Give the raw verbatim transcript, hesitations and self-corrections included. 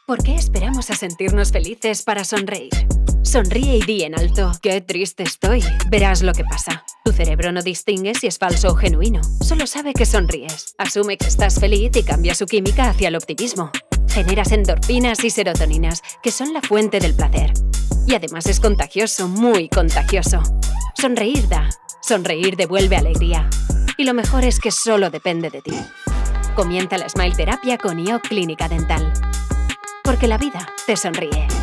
¿Por qué esperamos a sentirnos felices para sonreír? Sonríe y di en alto, ¡qué triste estoy! Verás lo que pasa. Tu cerebro no distingue si es falso o genuino. Solo sabe que sonríes. Asume que estás feliz y cambia su química hacia el optimismo. Generas endorfinas y serotoninas, que son la fuente del placer. Y además es contagioso, muy contagioso. Sonreír da. Sonreír devuelve alegría. Y lo mejor es que solo depende de ti. Comienza la Smile Terapia con I O Clínica Dental. Porque la vida te sonríe.